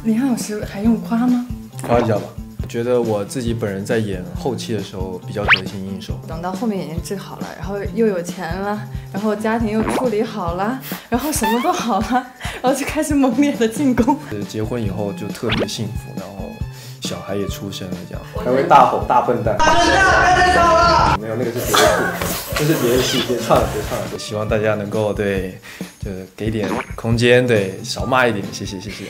林老师还用夸吗？ 夸一下吧。我觉得我自己本人在演后期的时候比较得心应手。 等到后面眼睛治好了，然后又有钱了，然后家庭又处理好了，然后什么都好了，然后就开始猛烈的进攻。 结婚以后就特别幸福，然后小孩也出生了，这样还会大吼大笨蛋。没有，那个是别的戏，这是别的戏，别唱了，别唱了。希望大家能够对，就是给点空间，对，少骂一点，谢谢，谢谢。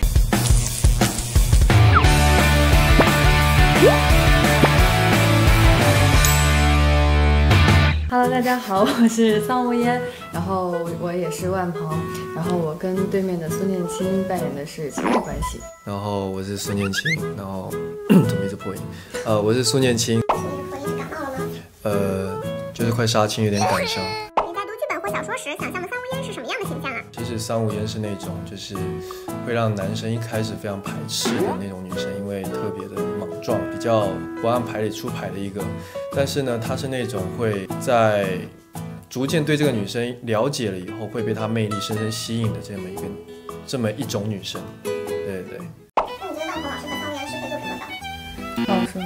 Hello， 大家好，我是桑无烟，然后我也是万鹏，然后我跟对面的苏念青扮演的是情侣关系。 然后我是苏念青，然后怎么一直破音？我是苏念青。 破音是感冒了吗？ 就是快杀青，有点感伤。 你在读剧本或小说时想象的桑无烟是什么样的形象啊？ 其实桑无烟是那种就是会让男生一开始非常排斥的那种女生，因为特别的莽撞，比较不按牌理出牌的一个。但是呢，她是那种会在逐渐对这个女生了解了以后，会被她魅力深深吸引的这么一种女生。对对对。 那你觉得万鹏老师和桑无烟适配度是多少？ 不好说。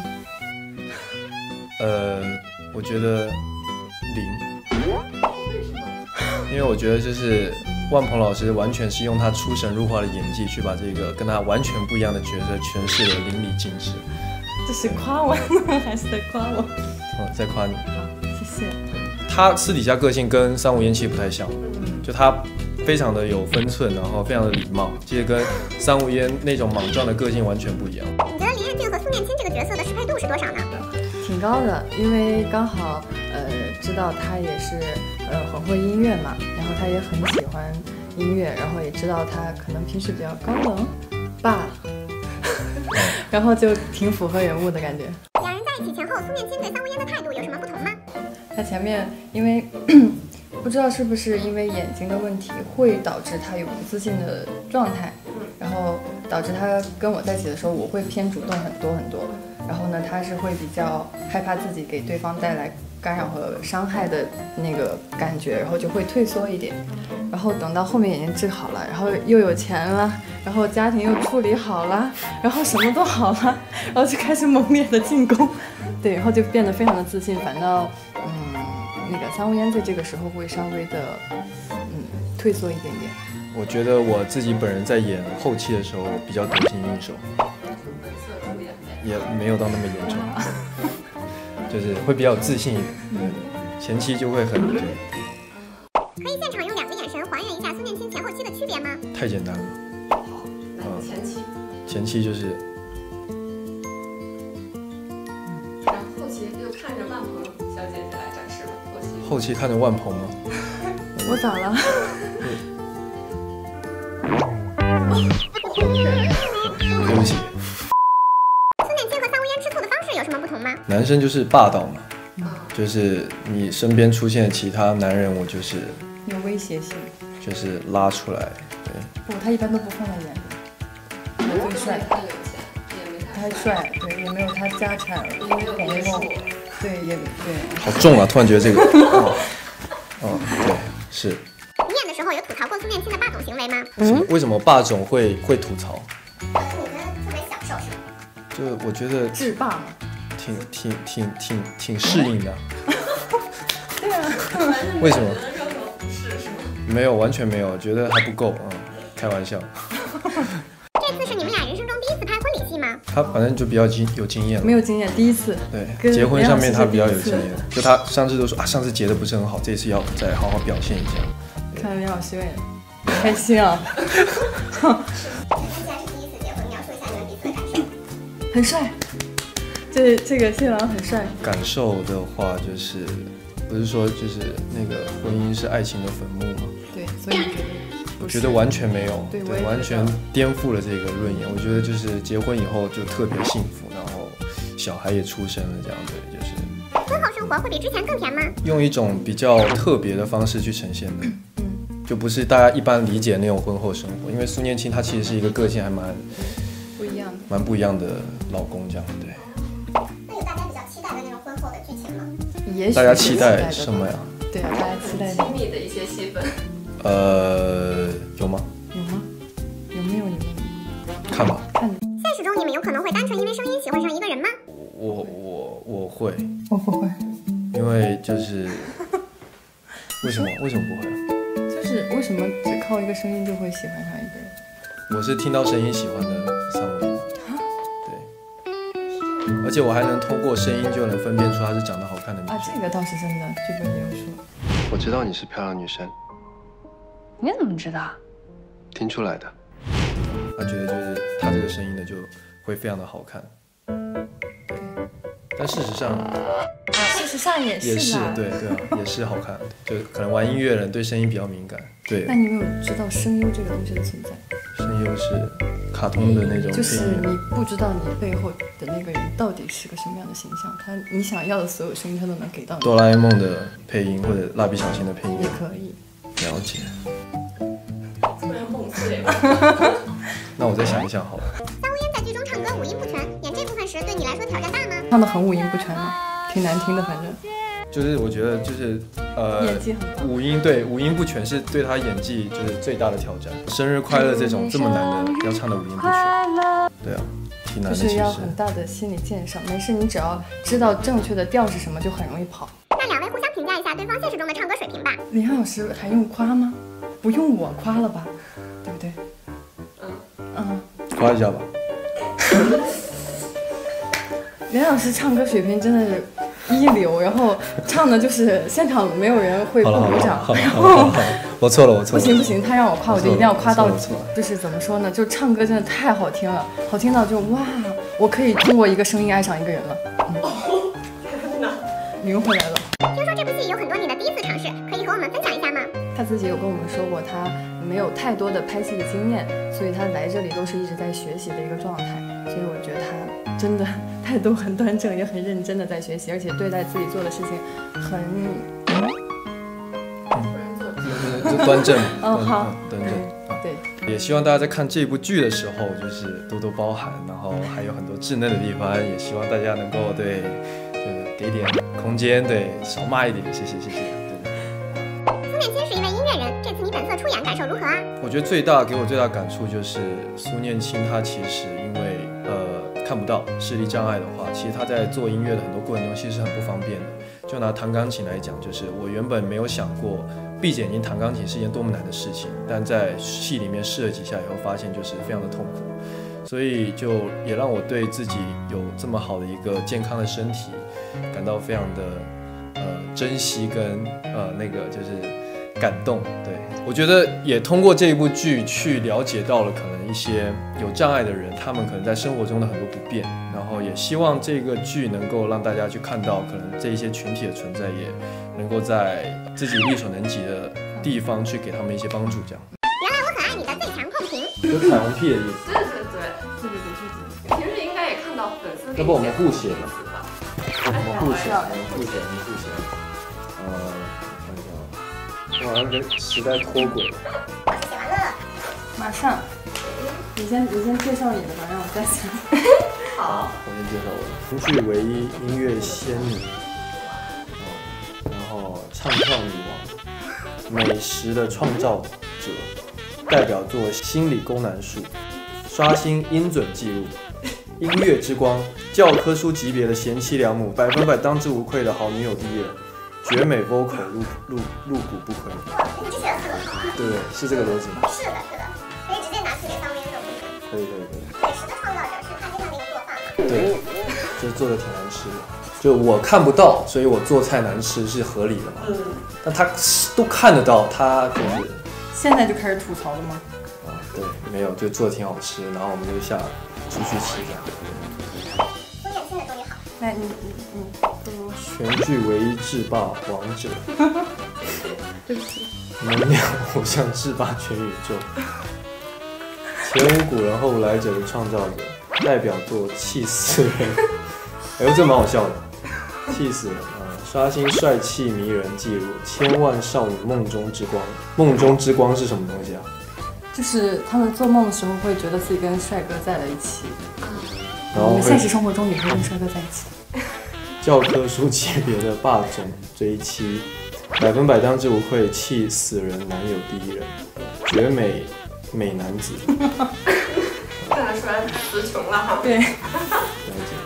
我觉得0。为什么？因为我觉得就是万鹏老师完全是用他出神入化的演技去把这个跟他完全不一样的角色诠释得淋漓尽致。 这是夸我呢，还是在夸我？ 在夸你。 好，谢谢。 他私底下个性跟桑无烟其实不太像，就他非常的有分寸，然后非常的礼貌，其实跟桑无烟那种莽撞的个性完全不一样。 你觉得林彦俊和苏念青这个角色的适配度是多少呢？ 挺高的，因为刚好知道他也是很会音乐嘛，然后他也很喜欢音乐，然后也知道他可能平时比较高冷吧，然后就挺符合人物的感觉。 两人在一起前后，苏念青对桑无烟的态度有什么不同吗？ 他前面因为不知道是不是因为眼睛的问题，会导致他有不自信的状态，然后导致他跟我在一起的时候，我会偏主动很多很多。然后呢，他是会比较害怕自己给对方带来干扰和伤害的那个感觉，然后就会退缩一点。然后等到后面眼睛治好了，然后又有钱了，然后家庭又处理好了，然后什么都好了，然后就开始猛烈的进攻，对，然后就变得非常的自信。反倒那个桑无烟在这个时候会稍微的退缩一点点。 我觉得我自己本人在演后期的时候比较得心应手。也没有到那么严重，就是会比较有自信一点。前期就会很可以现场用2个眼神还原一下苏念青前后期的区别吗？ 太简单了。前期就是， 然后后期就看着万鹏小姐姐来展示吧。 后期看着万鹏吗？ 我咋了？ 对不起。 有什么不同吗？ 男生就是霸道嘛，就是你身边出现其他男人，我就是有威胁性， 就是拉出来。对， 不，他一般都不放在眼里。我最帅，他帅，对，也没有他家产红红，对，也对。 好重啊！突然觉得这个，对，是。 你演的时候有吐槽过苏念青的霸总行为吗？ 为什么霸总会吐槽？ 你觉得特别享受是吗？ 就我觉得制霸嘛。挺适应的。 对啊。 为什么？没有，完全没有，觉得还不够开玩笑。 这次是你们俩人生中第一次拍婚礼戏吗？ 他反正就比较有经验了。 没有经验，第一次。 对，结婚上面他比较有经验。就他上次都说上次结的不是很好，这次要再好好表现一下。 看林老师也开心啊。 既然是第一次结婚，描述一下你们彼此的感受。 很帅。这个新郎很帅。 感受的话，就是不是说就是那个婚姻是爱情的坟墓吗？ 对，所以我觉得完全没有， 对， 完全颠覆了这个论言。我觉得就是结婚以后就特别幸福，然后小孩也出生了，这样对，就是。 婚后生活会比之前更甜吗？ 用一种比较特别的方式去呈现的，就不是大家一般理解那种婚后生活。因为苏念青她其实是一个个性还蛮不一样的老公，这样对。 那有大家比较期待的那种婚后的剧情吗？ 也许大家期待什么呀？ 对啊，大家期待亲密的一些戏份。 有吗？ 有吗？有没有你们？ 看吧。 看我会， 我不会， 因为就是为什么不会啊？ 就是为什么只靠一个声音就会喜欢上一个人？ 我是听到声音喜欢的桑维，对，而且我还能通过声音就能分辨出她是长得好看的女生。 这个倒是真的，剧本也有说。 我知道你是漂亮女生， 你怎么知道？ 听出来的。他觉得就是她这个声音呢就会非常的好看，对，但事实上也是啦。 对啊，也是好看，就可能玩音乐的人对声音比较敏感。对， 那你有没有知道声优这个东西的存在？ 声优是卡通的那种配音， 就是你不知道你背后的那个人到底是个什么样的形象，你想要的所有声音他都能给到你。 哆啦 A 梦的配音或者蜡笔小新的配音也可以。 了解。 突然梦碎了。 那我再想一想好了。 桑乌烟在剧中唱歌五音不全，演这部分时对你来说挑战大吗？ 唱的很五音不全嘛，挺难听的，反正。 就是我觉得就是演技很棒。 五音不全是对他演技就是最大的挑战。生日快乐这种这么难的要唱的五音不全，对啊，挺难的。 就是要很大的心理建设。没事，你只要知道正确的调是什么，就很容易跑。 那两位互相评价一下对方现实中的唱歌水平吧。 李涵老师还用夸吗？不用我夸了吧，对不对？ 夸一下吧。 李涵老师唱歌水平真的是一流，然后唱的就是现场没有人会不鼓掌。 好，我错了。不行，他让我夸，我就一定要夸到底。就是怎么说呢？就唱歌真的太好听了，好听到就哇，我可以通过一个声音爱上一个人了。灵回来了。 听说这部戏有很多你的第一次尝试，可以和我们分享一下吗？ 他自己有跟我们说过，他没有太多的拍戏的经验，所以他来这里都是一直在学习的一个状态。所以我觉得他真的态度很端正，也很认真的在学习，而且对待自己做的事情很端正。 好， 端正。 对， 也希望大家在看这部剧的时候，就是多多包涵，然后还有很多稚嫩的地方，也希望大家能够对，就是给点空间，对，少骂一点，谢谢。 苏念青是一位音乐人，这次你本色出演，感受如何啊？ 我觉得给我最大感触就是苏念青，他其实因为看不到视力障碍的话，其实他在做音乐的很多过程中其实是很不方便的。就拿弹钢琴来讲，就是我原本没有想过闭着眼睛弹钢琴是一件多么难的事情，但在戏里面试了几下以后，发现就是非常的痛苦，所以就也让我对自己有这么好的一个健康的身体感到非常的珍惜跟那个就是感动。对，我觉得也通过这一部剧去了解到了可能一些有障碍的人，他们可能在生活中的很多不便，然后也希望这个剧能够让大家去看到可能这一些群体的存在，也能够在自己力所能及的地方去给他们一些帮助。这样。 原来我很爱你的最强控评， 有彩虹屁的意思。 对。平时应该也看到粉丝。 要不我们互写吧？我们互写。我好像跟时代脱轨了。 写完了。 马上。你先介绍你的吧，让我再想。 好。 我先介绍我的。程序唯一音乐仙女，然后唱跳女王，美食的创造者，代表作《心理宫南术》，刷新音准记录，音乐之光，教科书级别的贤妻良母，100%当之无愧的好女友第一人，绝美 vocal 入骨不亏。 你这写的很好啊。 对，是这个逻辑吗？ 是的，可以直接拿去给桑乌烟用。 可以。 美食的创造者是他经常的一个做饭吗？ 对，就做的挺难吃的。就我看不到，所以我做菜难吃是合理的嘛。但他都看得到，他就是。 现在就开始吐槽了吗？ 对，没有，就做的挺好吃，然后我们就出去吃这样。 苏念青的祝你好。 来，你全剧唯一制霸王者。 对不起。 能量偶像制霸全宇宙。前无古人后无来者的创造者，代表作气死人。哎呦，这蛮好笑的，气死人啊！刷新帅气迷人记录，千万少女梦中之光。梦中之光是什么东西啊？ 就是他们做梦的时候会觉得自己跟帅哥在了一起， 然后现实生活中也会跟帅哥在一起。 教科书级别的霸总追妻，100%当之无愧，气死人男友第一人，绝美男子。 看得出来词穷了哈。 对。 了解。 我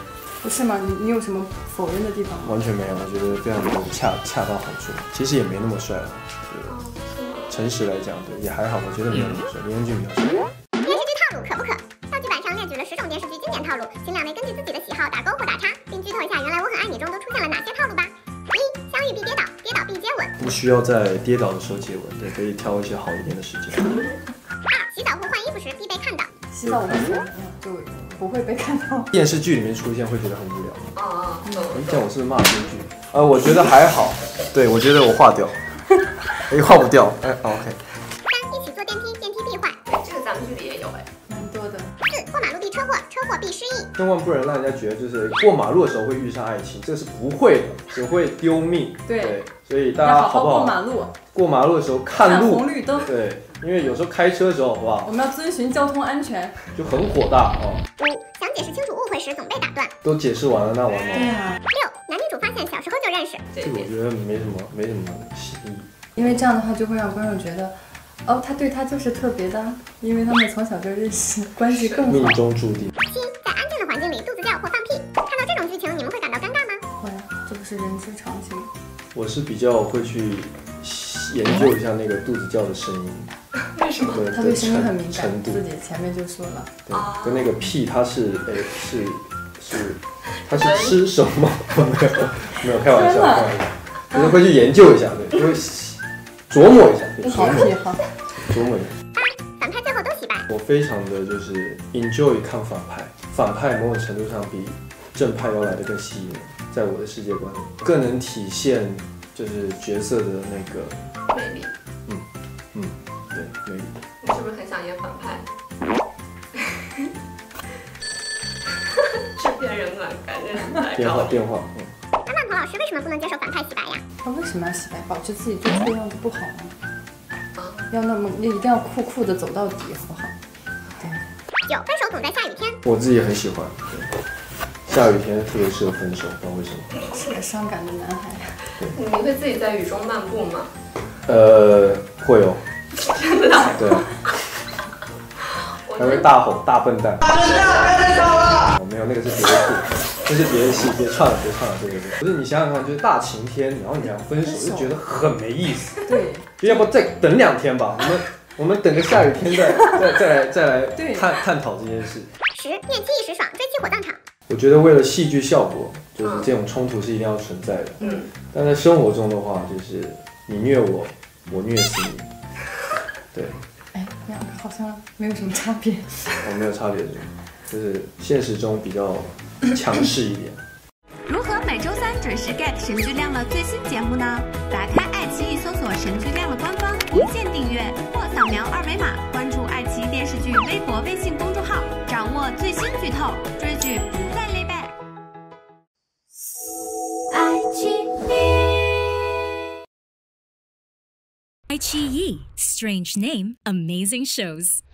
是吗？你有什么否认的地方吗？ 完全没有，我觉得非常的恰到好处。其实也没那么帅了，诚实来讲，对，也还好，我觉得没有那么帅，林恩俊比较帅。 电视剧套路可不可？道具板上列举了10种电视剧经典套路，请两位根据自己的喜好打勾或打叉，并剧透一下《原来我很爱你》中都出现了哪些套路吧。1. 相遇必跌倒，跌倒必接吻。 不需要在跌倒的时候接吻，对，可以挑一些好一点的时间。 2. 洗澡后换衣服时必被看到。 洗澡我会怎么样？就不会被看到。 电视剧里面出现会觉得很无聊。 懂这样我是不是骂编剧？我觉得还好，对我觉得我化掉，化不掉，OK。 3. 一起坐电梯，电梯必坏。 这个咱们剧里也有蛮多的。 4. 过马路必车祸，车祸必失忆。 千万不能让人家觉得就是过马路的时候会遇上爱情，这是不会的，只会丢命。 对， 所以大家好不好？ 过马路， 过马路的时候看路， 红绿灯。 对，因为有时候开车的时候，好不好？ 我们要遵循交通安全。 就很火大哦。 5. 想解释清楚误会时总被打断。 都解释完了，那完了。 对啊， 6. 男女主发现小时候就认识。 这个我觉得没什么意义。 因为这样的话就会让观众觉得，哦，他对他就是特别的，因为他们从小就认识，关系更命好。 中注定。 7. 在安静的环境里肚子叫或放屁。看到这种剧情，你们会感到尴尬吗？ 会，这不是人之常情。 我是比较会去研究一下那个肚子叫的声音。 为什么？ 他对声音很敏感程，度自己前面就说了。 对，跟那个屁它是它是吃什么？没有开玩笑，开玩笑，就是会去研究一下，对，就会琢磨一下，对， 好癖好。 琢磨一下。 8. 反派最后都洗白。 我非常的就是 enjoy 看反派，反派某种程度上比正派要来的更吸引我，在我的世界观里，更能体现就是角色的那个魅力。 对魅力。 你是不是很想演反派？制片人们感觉太高了。 电话。 那万鹏老师为什么不能接受反派洗白呀？ 他为什么要洗白？保持自己最初的样子不好吗？要那么一定要酷的走到底，好不好？对。 9. 分手总在下雨天。 我自己很喜欢，对，下雨天特别适合分手，不知道为什么。 是个伤感的男孩。 你会自己在雨中漫步吗？ 会哦。 真的？ 对。还会大吼大笨蛋。没有，那个是别的戏，那是别的戏，别串了，对。不是你想想看，就是大晴天，然后你俩分手，就觉得很没意思。 对。 就要不再等2天吧，我们等个下雨天再来探讨这件事。 10. 念妻一时爽，追妻火葬场。 我觉得为了戏剧效果，就是这种冲突是一定要存在的。但在生活中的话，就是你虐我，我虐死你。对。 两个好像没有什么差别。 没有差别，就是现实中比较强势一点。 如何每周3准时 get 神剧亮了最新节目呢？打开爱奇艺搜索神剧亮了官方，一键订阅或扫描2维码关注爱奇艺电视剧微博、微信公众号，掌握最新剧透，追剧不再 lay back。 iQIYI, strange name, amazing shows.